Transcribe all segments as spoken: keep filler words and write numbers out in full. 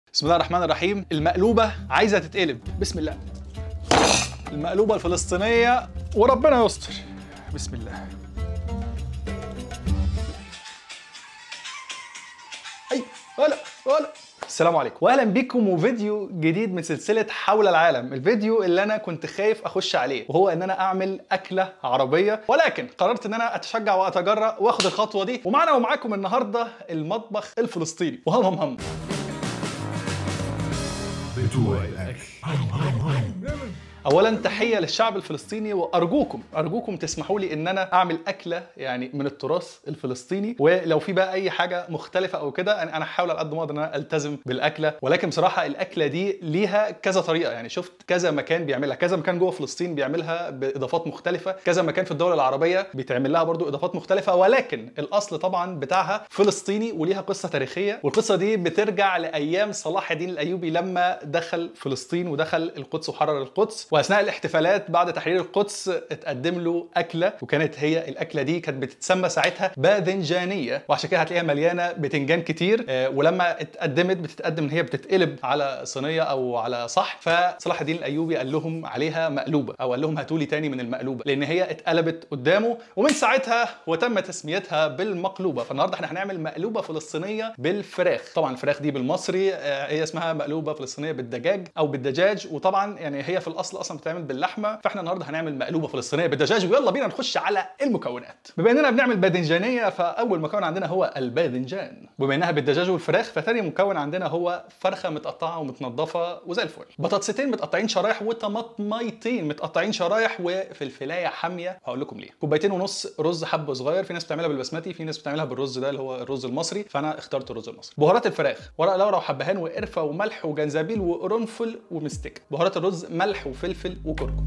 بسم الله الرحمن الرحيم. المقلوبة عايزة تتقلب. بسم الله. المقلوبة الفلسطينية وربنا يستر. بسم الله. أي ولا ولا السلام عليكم واهلا بيكم وفيديو جديد من سلسله حول العالم. الفيديو اللي انا كنت خايف اخش عليه وهو ان انا اعمل اكله عربيه، ولكن قررت ان انا اتشجع واتجرأ واخد الخطوه دي. ومعنا ومعاكم النهارده المطبخ الفلسطيني وهم هم هم بتوع الاكل. اولا تحيه للشعب الفلسطيني، وارجوكم ارجوكم تسمحوا لي ان انا اعمل اكله يعني من التراث الفلسطيني، ولو في بقى اي حاجه مختلفه او كده انا هحاول على قد ما اقدر ان انا التزم بالاكله. ولكن بصراحه الاكله دي ليها كذا طريقه، يعني شفت كذا مكان بيعملها، كذا مكان جوه فلسطين بيعملها باضافات مختلفه، كذا مكان في الدول العربيه بيتعمل لها برضو اضافات مختلفه، ولكن الاصل طبعا بتاعها فلسطيني وليها قصه تاريخيه. والقصه دي بترجع لايام صلاح الدين الايوبي لما دخل فلسطين ودخل القدس وحرر القدس، واثناء الاحتفالات بعد تحرير القدس اتقدم له اكله، وكانت هي الاكله دي كانت بتتسمى ساعتها باذنجانيه، وعشان كده هتلاقيها مليانه بتنجان كتير. آه ولما اتقدمت بتتقدم ان هي بتتقلب على صينيه او على صحن، فصلاح الدين الايوبي قال لهم عليها مقلوبه، او قال لهم هاتوا لي تاني من المقلوبه، لان هي اتقلبت قدامه، ومن ساعتها وتم تسميتها بالمقلوبه. فالنهارده احنا هنعمل مقلوبه فلسطينيه بالفراخ. طبعا الفراخ دي بالمصري آه هي اسمها مقلوبه فلسطينيه بالدجاج او بالدجاج، وطبعا يعني هي في الاصل اصلا بتتعمل باللحمه، فاحنا النهارده هنعمل مقلوبه فلسطينيه بالدجاج. ويلا بينا نخش على المكونات. بما اننا بنعمل باذنجانيه فاول مكون عندنا هو الباذنجان، وبما انها بالدجاج والفراخ فتاني مكون عندنا هو فرخه متقطعه ومتنضفه وزي الفل، بطاطستين متقطعين شرايح، وطماطميتين متقطعين شرايح، وفلفلايه حاميه. هقول لكم ليه. كوبايتين ونص رز حبه صغير، في ناس بتعملها بالبسمتي، في ناس بتعملها بالرز ده اللي هو الرز المصري، فانا اخترت الرز المصري. بهارات الفراخ ورق لورا وحبهان وقرفه وملح وجنزبيل وقرنفل ومستكه. بهارات الرز ملح وفلفل وكركم.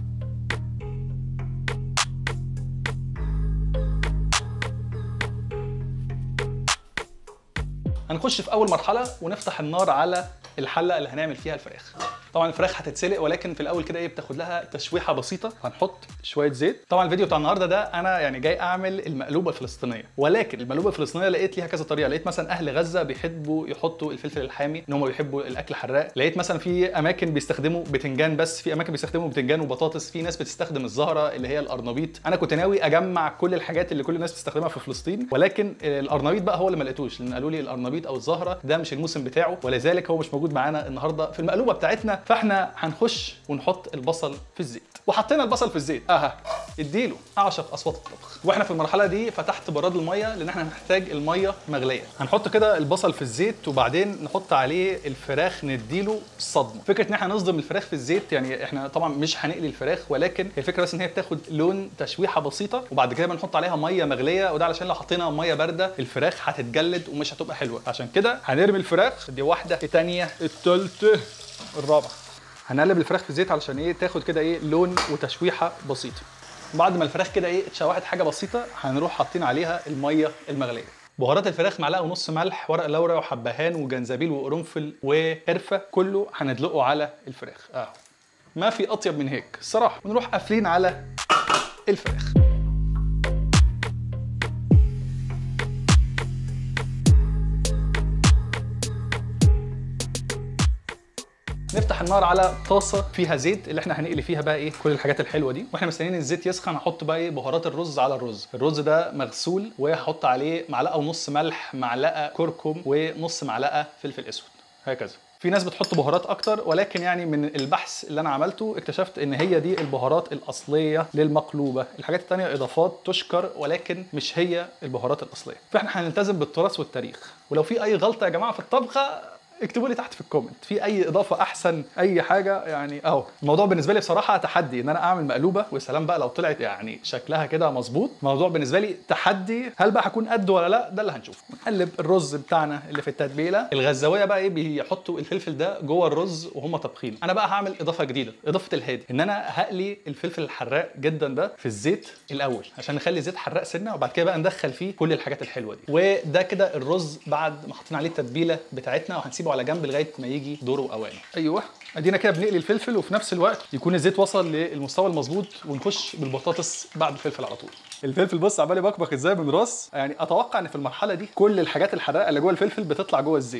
هنخش في اول مرحله ونفتح النار على الحله اللي هنعمل فيها الفراخ. طبعا الفراخ هتتسلق، ولكن في الاول كده ايه بتاخد لها تشويحه بسيطه. هنحط شويه زيت. طبعا الفيديو بتاع النهارده ده انا يعني جاي اعمل المقلوبه الفلسطينيه، ولكن المقلوبه الفلسطينيه لقيت ليها كذا طريقه. لقيت مثلا اهل غزه بيحبوا يحطوا الفلفل الحامي، ان هم بيحبوا الاكل حراق. لقيت مثلا في اماكن بيستخدموا بتنجان بس، في اماكن بيستخدموا بتنجان وبطاطس، في ناس بتستخدم الزهره اللي هي القرنبيط. انا كنت ناوي اجمع كل الحاجات اللي كل الناس بتستخدمها في فلسطين، ولكن القرنبيط بقى هو اللي ما لقيتوش، لان قالوا لي القرنبيط او الزهره ده مش الموسم بتاعه، ولذلك هو مش موجود معانا النهارده في المقلوبه بتاعتنا. فاحنا هنخش ونحط البصل في الزيت. وحطينا البصل في الزيت اها اديله. اعشق اصوات الطبخ. واحنا في المرحله دي فتحت براد الميه، لان احنا هنحتاج الميه مغليه. هنحط كده البصل في الزيت، وبعدين نحط عليه الفراخ نديله صدمه. فكره ان احنا نصدم الفراخ في الزيت، يعني احنا طبعا مش هنقلي الفراخ، ولكن الفكره بس ان هي بتاخد لون تشويحه بسيطه، وبعد كده بنحط عليها ميه مغليه، وده علشان لو حطينا ميه بارده الفراخ هتتجلد ومش هتبقى حلوه. عشان كده هنرمي الفراخ دي واحده، الثانيه، الثالثه، الرابعه. هنقلب الفراخ في الزيت علشان ايه تاخد كده ايه لون وتشويحه بسيطه. بعد ما الفراخ كده ايه اتشوحت حاجه بسيطه، هنروح حاطين عليها الميه المغليه. بهارات الفراخ معلقه ونص ملح، ورق لورا وحبهان وجنزبيل وقرنفل وقرفه، كله هندلقه على الفراخ اهو. ما في اطيب من هيك الصراحه. ونروح قافلين على الفراخ. نفتح النار على طاسه فيها زيت اللي احنا هنقلي فيها بقى ايه كل الحاجات الحلوه دي. واحنا مستنيين الزيت يسخن هحط بقى ايه بهارات الرز على الرز. الرز ده مغسول، وهحط عليه معلقه ونص ملح، معلقه كركم، ونص معلقه فلفل اسود، هكذا. في ناس بتحط بهارات اكتر، ولكن يعني من البحث اللي انا عملته اكتشفت ان هي دي البهارات الاصليه للمقلوبه. الحاجات التانيه اضافات تشكر، ولكن مش هي البهارات الاصليه. فاحنا هنلتزم بالتراث والتاريخ. ولو في اي غلطه يا جماعه في الطبخه اكتبوا لي تحت في الكومنت، في اي اضافه احسن، اي حاجه يعني اهو. الموضوع بالنسبه لي بصراحه تحدي ان انا اعمل مقلوبه، وسلام بقى لو طلعت يعني شكلها كده مظبوط. الموضوع بالنسبه لي تحدي. هل بقى هكون قد ولا لا؟ ده اللي هنشوفه. نقلب الرز بتاعنا اللي في التتبيله. الغزاويه بقى ايه بيحطوا الفلفل ده جوه الرز وهم طابخين. انا بقى هعمل اضافه جديده، اضافه الهادي، ان انا هقلي الفلفل الحراق جدا ده في الزيت الاول عشان نخلي الزيت حراق سنه، وبعد كده بقى ندخل فيه كل الحاجات الحلوه دي. وده كده الرز بعد ما حطينا عليه التتبيله بتاعتنا، وهنسيبه على جنب لغايه ما يجي دوره واوانه. ايوه ادينا كده بنقلي الفلفل، وفي نفس الوقت يكون الزيت وصل للمستوى المظبوط، ونخش بالبطاطس بعد الفلفل على طول. الفلفل بص عمال يبقبق ازاي من راس. يعني اتوقع ان في المرحله دي كل الحاجات الحراقه اللي جوه الفلفل بتطلع جوه الزيت.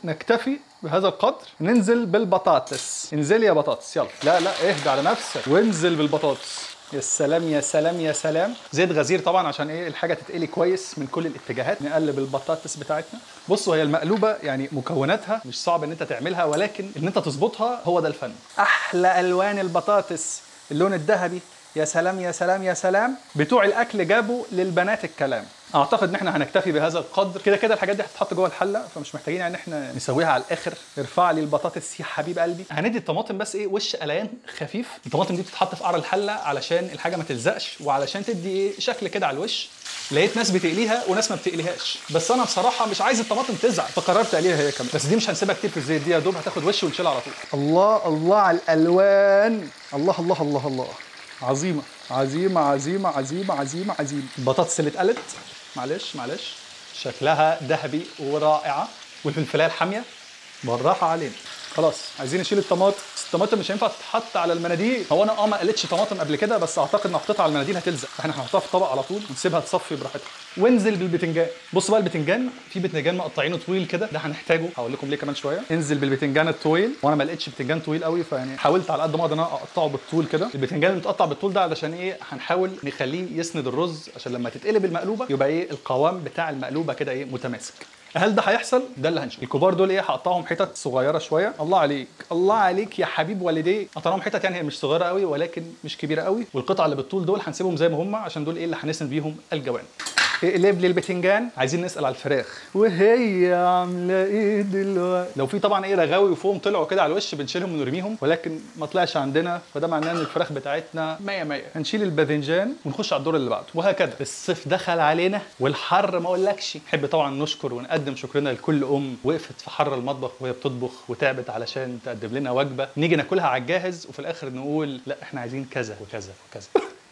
نكتفي بهذا القدر. ننزل بالبطاطس. انزلي يا بطاطس يلا. لا لا اهدى على نفسك وانزل بالبطاطس. يا سلام يا سلام يا سلام. زيت غزير طبعا عشان ايه الحاجه تتقلي كويس من كل الاتجاهات. نقلب البطاطس بتاعتنا. بصوا هي المقلوبه يعني مكوناتها مش صعب ان انت تعملها، ولكن ان انت تظبطها هو ده الفن. احلى الوان البطاطس، اللون الذهبي. يا سلام يا سلام يا سلام. بتوع الاكل جابوا للبنات الكلام. اعتقد ان احنا هنكتفي بهذا القدر. كده كده الحاجات دي هتتحط جوه الحله، فمش محتاجين ان احنا نسويها على الاخر. ارفع لي البطاطس يا حبيب قلبي. هندي الطماطم بس ايه وش قليان خفيف. الطماطم دي بتتحط في قعر الحله علشان الحاجه ما تلزقش، وعلشان تدي ايه شكل كده على الوش. لقيت ناس بتقليها وناس ما بتقليهاش، بس انا بصراحه مش عايز الطماطم تزعل فقررت اقليها هي كمان. بس دي مش هنسيبها كتير في الزيت، دي يا دوب هتاخد وش ونشيلها على طول. الله الله على الالوان. الله الله الله الله. عظيمه عظيمه عظيمه عظيمه عظيمه عظيمه. البطاطس اللي اتقلت معلش معلش شكلها ذهبي ورائعه، والفلفلايه الحاميه بالراحه علينا. خلاص عايزين نشيل الطماطم. الطماطم مش هينفع تتحط على المناديل. هو انا اه ما قلتش طماطم قبل كده، بس اعتقد ان حطيتها على المناديل هتلزق، فاحنا هنحطها في طبق على طول ونسيبها تصفي براحتها. وانزل بالبتنجان. بص بقى البتنجان، في بتنجان مقطعينه طويل كده، ده هنحتاجه هقول لكم ليه كمان شويه. انزل بالبتنجان الطويل، وانا ما لقيتش بتنجان طويل قوي، فيعني حاولت على قد ما اقدر ان انا اقطعه بالطول كده. البتنجان اللي متقطع بالطول ده علشان ايه؟ هنحاول نخليه يسند الرز عشان لما تتقلب المقلوبه يبقى ايه القوام بتاع المقلوبه كده ايه متماسك. هل ده هيحصل؟ ده اللي هنشوف. الكبار دول ايه هقطعهم حتت صغيره شويه. الله عليك الله عليك يا حبيب والدي. قطعناهم حتت يعني هي مش صغيره قوي ولكن مش كبيره قوي، والقطع اللي بالطول دول هنسيبهم زي ما هم عشان دول ايه اللي هنسند بيهم الجوانب. اقلب لي البتنجان. عايزين نسال على الفراخ وهي عامله ايه دلوقتي. لو في طبعا ايه رغاوي وفوم طلعوا كده على الوش بنشيلهم ونرميهم، ولكن ما طلعش عندنا، فده معناه ان الفراخ بتاعتنا مية مية. هنشيل الباذنجان ونخش على الدور اللي بعده، وهكذا. الصيف دخل علينا والحر ما اقولكش. نحب طبعا نشكر ونقدم شكرنا لكل ام وقفت في حر المطبخ وهي بتطبخ وتعبت علشان تقدم لنا وجبه نيجي ناكلها على الجاهز، وفي الاخر نقول لا احنا عايزين كذا وكذا وكذا.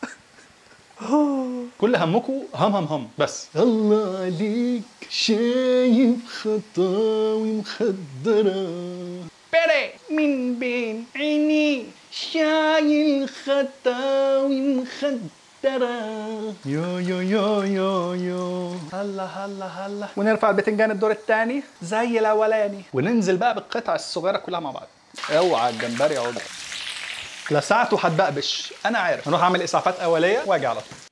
كل همكم هم هم هم بس. الله عليك شايف خطاوي مخدرة بري من بين عيني شايل خطاوي مخدرة. يو يو يو يو يو. هلا هلا هلا. ونرفع البتنجان الدور الثاني زي الاولاني، وننزل بقى بالقطع الصغيرة كلها مع بعض. اوعى الجمبري اهو لساعته هتبقبش انا عارف. هنروح اعمل اسعافات اوليه واجي على طول.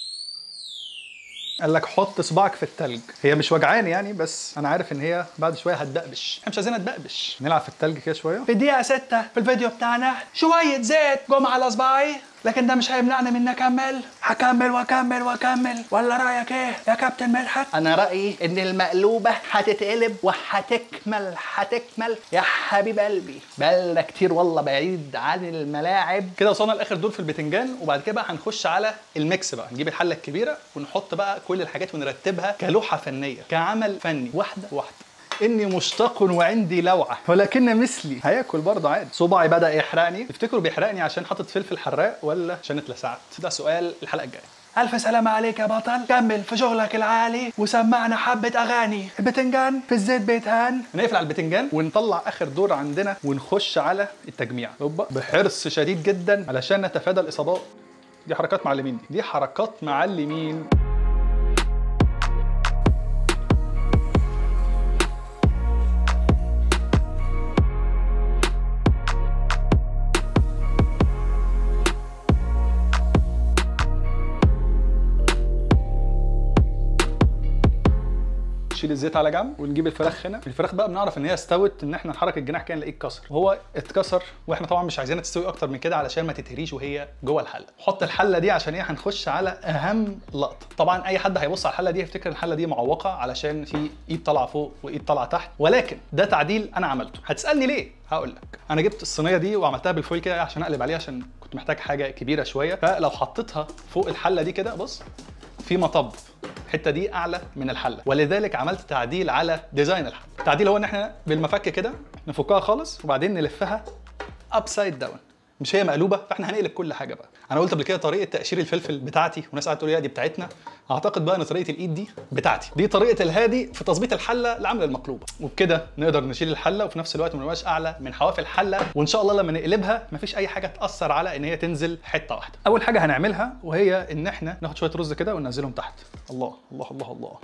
قال لك حط صباعك في التلج. هي مش وجعاني يعني، بس انا عارف ان هي بعد شويه هتبقبش. احنا مش عايزينها تبقبش. نلعب في التلج كده شويه. في الدقيقه ستة في الفيديو بتاعنا شويه زيت جم على صباعي، لكن ده مش هيمنعني من اكمل. هكمل واكمل واكمل. ولا رايك ايه يا كابتن مدحت؟ انا رايي ان المقلوبه هتتقلب وهتكمل هتكمل يا حبيب قلبي. بقالنا كتير والله بعيد عن الملاعب. كده وصلنا لاخر دور في البتنجان، وبعد كده بقى هنخش على الميكس بقى. نجيب الحله الكبيره ونحط بقى كل الحاجات ونرتبها كلوحه فنيه كعمل فني واحده واحده. اني مشتاق وعندي لوعه، ولكن مثلي هياكل برضه عادي. صباعي بدا يحرقني. تفتكروا بيحرقني عشان حاطط فلفل حراق ولا عشان اتلسعت؟ ده سؤال الحلقه الجايه. الف سلامه عليك يا بطل. كمل في شغلك العالي وسمعنا حبه اغاني. البتنجان في الزيت بيتهان. نقفل على البتنجان ونطلع اخر دور عندنا ونخش على التجميع بحرص شديد جدا علشان نتفادى الاصابات. دي حركات معلمين. دي, دي حركات معلمين. نشيل الزيت على جنب ونجيب الفراخ هنا. الفراخ بقى بنعرف ان هي استوت ان احنا نحرك الجناح كده نلاقيه اتكسر، وهو اتكسر، واحنا طبعا مش عايزينها تستوي اكتر من كده علشان ما تتهريش وهي جوه الحله. حط الحله دي عشان ايه هنخش على اهم لقطه. طبعا اي حد هيبص على الحله دي هيفتكر الحله دي معوقه علشان في ايد طالعه فوق وايد طالعه تحت، ولكن ده تعديل انا عملته. هتسالني ليه؟ هقول لك. انا جبت الصينيه دي وعملتها بالفويل كده عشان اقلب عليها، عشان كنت محتاج حاجه كبيره شويه. فلو حطيتها فوق الحله دي كده بص في مطب، الحته دي اعلى من الحله، ولذلك عملت تعديل على ديزاين الحله. التعديل هو ان احنا بالمفك كده نفكها خالص وبعدين نلفها ابسايد داون. مش هي مقلوبه، فاحنا هنقلب كل حاجه بقى. انا قلت قبل كده طريقه تقشير الفلفل بتاعتي، وناس قاعده تقول لي دي بتاعتنا. اعتقد بقى ان طريقه الايد دي بتاعتي. دي طريقه الهادي في تظبيط الحله اللي عامله المقلوبه، وبكده نقدر نشيل الحله وفي نفس الوقت ما نبقاش اعلى من حواف الحله، وان شاء الله لما نقلبها مفيش اي حاجه تاثر على ان هي تنزل حته واحده. اول حاجه هنعملها وهي ان احنا ناخد شويه رز كده وننزلهم تحت. الله الله الله الله.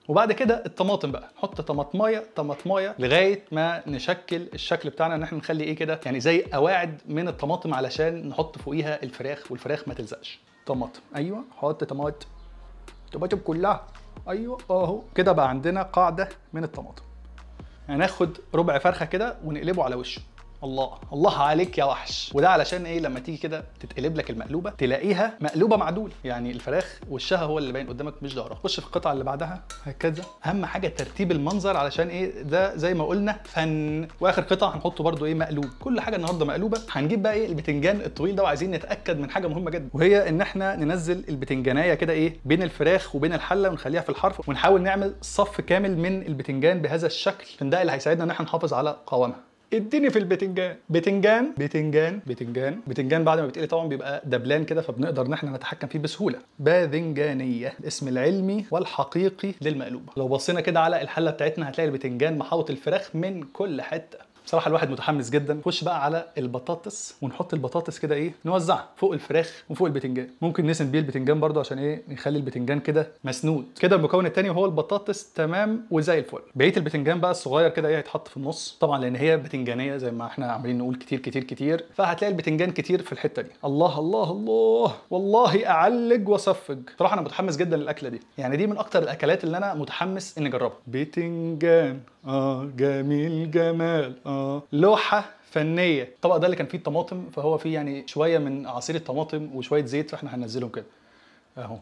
وبعد كده الطماطم بقى، نحط طماطمايه طماطمايه لغايه ما نشكل الشكل بتاعنا، ان احنا نخلي ايه كده يعني زي قواعد من الطماطم علشان نحط فوقيها الفراخ والفراخ ما تلزقش. طماطم، ايوه حط طماطم، طماطم كلها، ايوه اهو كده بقى عندنا قاعده من الطماطم. هناخد ربع فرخه كده ونقلبه على وشه. الله الله عليك يا وحش. وده علشان ايه؟ لما تيجي كده تتقلب لك المقلوبه تلاقيها مقلوبه معدول، يعني الفراخ وشها هو اللي باين قدامك مش ظهرها. خش في القطعه اللي بعدها هكذا. اهم حاجه ترتيب المنظر علشان ايه؟ ده زي ما قلنا فن. واخر قطعه هنحطه برده ايه؟ مقلوب. كل حاجه النهارده مقلوبه. هنجيب بقى ايه؟ البتنجان الطويل ده، وعايزين نتاكد من حاجه مهمه جدا، وهي ان احنا ننزل البتنجانيه كده ايه بين الفراخ وبين الحله ونخليها في الحرف، ونحاول نعمل صف كامل من البتنجان بهذا الشكل، ده اللي هيساعدنا ان احنا نحافظ على قوامها. اديني في البتنجان. بتنجان بتنجان بتنجان بتنجان بعد ما بيتقلي طبعا بيبقى دبلان كده، فبنقدر ان احنا نتحكم فيه بسهوله. باذنجانيه الاسم العلمي والحقيقي للمقلوبه. لو بصينا كده على الحله بتاعتنا هتلاقي البتنجان محاوط الفراخ من كل حته. بصراحه الواحد متحمس جدا. نخش بقى على البطاطس ونحط البطاطس كده ايه نوزعها فوق الفراخ وفوق البتنجان. ممكن نسند بيه البتنجان برده عشان ايه نخلي البتنجان كده مسنود كده. المكون الثاني وهو البطاطس تمام وزي الفل. بقيه البتنجان بقى الصغير كده ايه هيتحط في النص طبعا، لان هي بتنجانيه زي ما احنا عاملين نقول كتير كتير كتير، فهتلاقي البتنجان كتير في الحته دي. الله الله الله والله اعلج واصفج. بصراحه انا متحمس جدا للاكله دي، يعني دي من اكتر الاكلات اللي انا متحمس اني اجربها. بتنجان اه جميل جمال اه لوحه فنيه. الطبق ده اللي كان فيه الطماطم، فهو فيه يعني شويه من عصير الطماطم وشويه زيت، فاحنا هننزلهم كده اهو.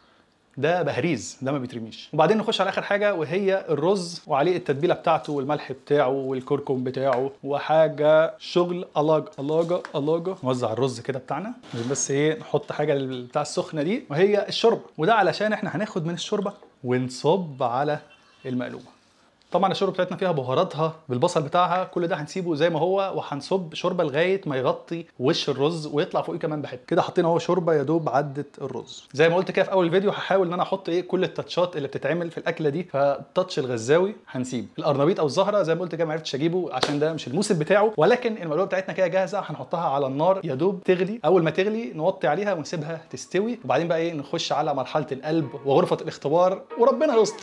ده بهريز، ده ما بيترميش. وبعدين نخش على اخر حاجه وهي الرز، وعليه التتبيله بتاعته والملح بتاعه والكركم بتاعه وحاجه شغل الاجا الاجا الاجا. نوزع الرز كده بتاعنا بس ايه نحط حاجه بتاع السخنه دي وهي الشوربه، وده علشان احنا هناخد من الشوربه ونصب على المقلوبه. طبعا الشوربه بتاعتنا فيها بهاراتها بالبصل بتاعها، كل ده هنسيبه زي ما هو، وهنصب شوربه لغايه ما يغطي وش الرز ويطلع فوقيه كمان بحته كده. حاطين اهو شوربه يا دوب عدت الرز. زي ما قلت كده في اول الفيديو هحاول ان انا احط ايه كل التاتشات اللي بتتعمل في الاكله دي، فالتاتش الغزاوي هنسيب. القرنبيط او الزهره زي ما قلت كده ما عرفتش اجيبه عشان ده مش الموسم بتاعه، ولكن المقلوبه بتاعتنا كده جاهزه. هنحطها على النار يا دوب تغلي. اول ما تغلي نوطي عليها ونسيبها تستوي، وبعدين بقى ايه نخش على مرحله القلب وغرفه الاختبار وربنا يستر.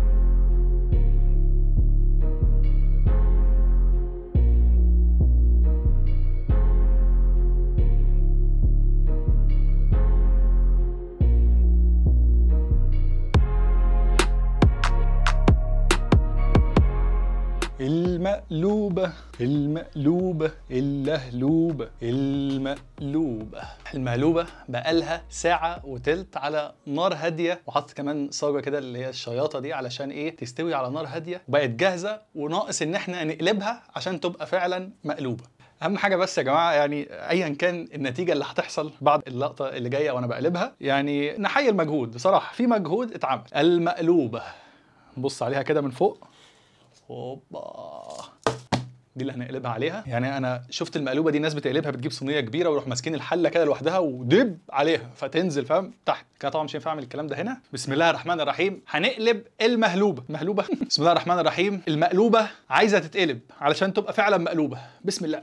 المقلوبة المقلوبة اللهلوبة المقلوبة. المقلوبة بقالها ساعة وتلت على نار هادية، وحط كمان صاجة كده اللي هي الشياطة دي علشان ايه تستوي على نار هادية، وبقت جاهزة وناقص ان احنا نقلبها عشان تبقى فعلا مقلوبة. اهم حاجه بس يا جماعه يعني ايا كان النتيجه اللي هتحصل بعد اللقطه اللي جايه وانا بقلبها، يعني نحيي المجهود. بصراحه في مجهود اتعمل. المقلوبه نبص عليها كده من فوق. اوبا دي اللي هنقلبها عليها. يعني انا شفت المقلوبه دي الناس بتقلبها بتجيب صينيه كبيره ويروح ماسكين الحله كده لوحدها ودب عليها فتنزل فاهم تحت كده. طبعا مش هينفع اعمل الكلام ده هنا. بسم الله الرحمن الرحيم. هنقلب المهلوبه مهلوبه بسم الله الرحمن الرحيم. المقلوبه عايزه تتقلب علشان تبقى فعلا مقلوبه. بسم الله.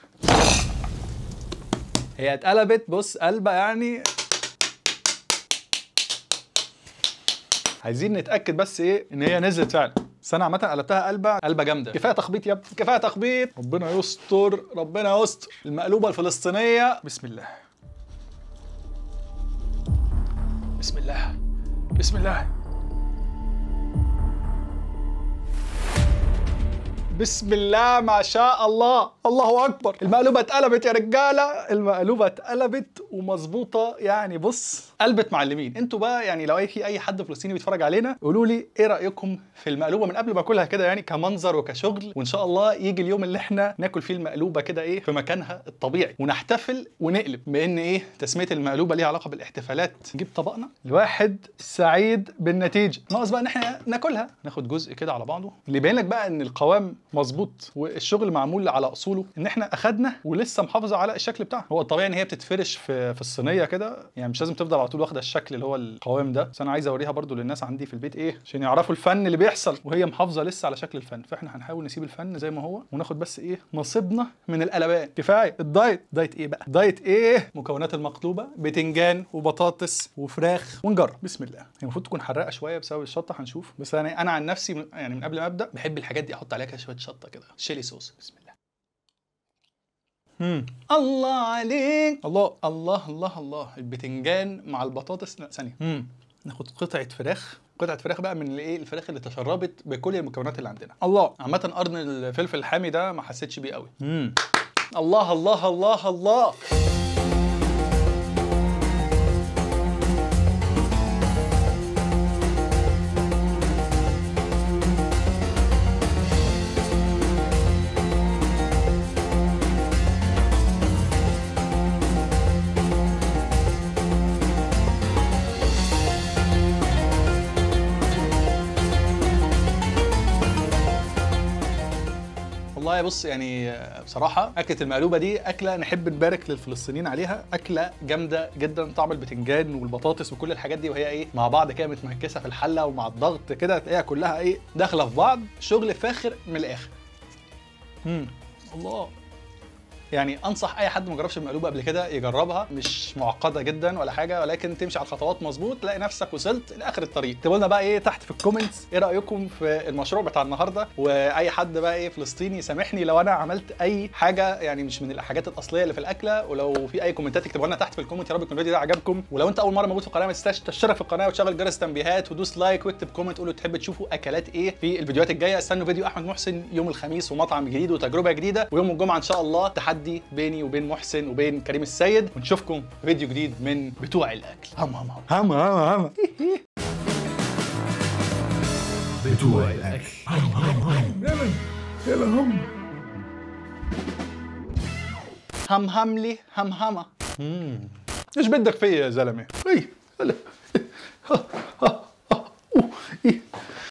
هي اتقلبت بص قلبه يعني. عايزين نتاكد بس ايه ان هي نزلت فعلا. بس انا عامه قلبتها قلبه قلبه جامده. كفايه تخبيط يا ابني كفايه تخبيط. ربنا يستر ربنا يستر. المقلوبه الفلسطينيه. بسم الله بسم الله بسم الله بسم الله ما شاء الله الله اكبر. المقلوبه اتقلبت يا رجاله. المقلوبه اتقلبت ومظبوطه يعني. بص قلبت معلمين. انتوا بقى يعني لو اي في اي حد فلسطيني بيتفرج علينا قولوا لي ايه رايكم في المقلوبه من قبل ما اكلها كده، يعني كمنظر وكشغل. وان شاء الله يجي اليوم اللي احنا ناكل فيه المقلوبه كده ايه في مكانها الطبيعي ونحتفل ونقلب، بان ايه تسميه المقلوبه ليها علاقه بالاحتفالات. نجيب طبقنا. الواحد سعيد بالنتيجه، ناقص بقى ان احنا ناكلها. ناخد جزء كده على بعضه اللي يبين لك بقى ان القوام مظبوط، والشغل معمول على اصوله، ان احنا اخدنا ولسه محافظه على الشكل بتاعها. هو الطبيعي ان هي بتتفرش في في الصينيه كده، يعني مش لازم تفضل على طول واخده الشكل اللي هو القوام ده، بس انا عايز اوريها برده للناس عندي في البيت ايه، عشان يعرفوا الفن اللي بيحصل وهي محافظه لسه على شكل الفن. فاحنا هنحاول نسيب الفن زي ما هو وناخد بس ايه نصيبنا من القلبان. كفايه الدايت. دايت ايه بقى؟ دايت ايه؟ مكونات المقلوبه بتنجان وبطاطس وفراخ، ونجرب. بسم الله. هي المفروض تكون حراقه شويه بسبب الشطه، هنشوف. بس انا انا عن نفسي يعني من قبل ما ابدا بحب الحاجات دي احط عليها كده شويه شطه كده، شيلي صوص. بسم الله. امم الله عليك. الله الله الله الله. البتنجان مع البطاطس. لا ثانيه. امم ناخد قطعه فراخ، قطعه فراخ بقى من الايه الفراخ اللي تشربت بكل المكونات اللي عندنا. الله. عامه قرن الفلفل الحامي ده ما حسيتش بيه قوي. امم الله الله الله الله. والله بص يعني بصراحه اكله المقلوبه دي اكله نحب نبارك للفلسطينيين عليها، اكله جامده جدا. طعم البتنجان والبطاطس وكل الحاجات دي وهي ايه مع بعض كده متمركزه في الحله، ومع الضغط كده تلاقيها كلها ايه داخله في بعض، شغل فاخر من الاخر. امم الله. يعني انصح اي حد ما جربش المقلوبه قبل كده يجربها، مش معقده جدا ولا حاجه، ولكن تمشي على الخطوات مظبوط تلاقي نفسك وصلت لاخر الطريق. اكتبوا لنا بقى ايه تحت في الكومنتس ايه رايكم في المشروع بتاع النهارده، واي حد بقى ايه فلسطيني سامحني لو انا عملت اي حاجه يعني مش من الحاجات الاصليه اللي في الاكله. ولو في اي كومنتات اكتبوا لنا تحت في الكومنت. يا رب يكون الفيديو ده عجبكم، ولو انت اول مره موجود في القناه ما تنساش تشترك في القناه وتشغل جرس التنبيهات ودوس لايك واكتب كومنت قولوا تحب تشوفوا اكلات ايه في الفيديوهات الجايه. استنوا فيديو احمد محسن يوم الخميس ومطعم جديد وتجربه جديده، ويوم الجمعه ان شاء الله تحدي بيني وبين بين محسن وبين كريم السيد، ونشوفكم في فيديو جديد من بتوع الاكل. هم هم هم هم هم هم بتوع الاكل. هم هم هم يلا يلا هم هم هم لي هم همه. ايش بدك فيا يا زلمه؟ اي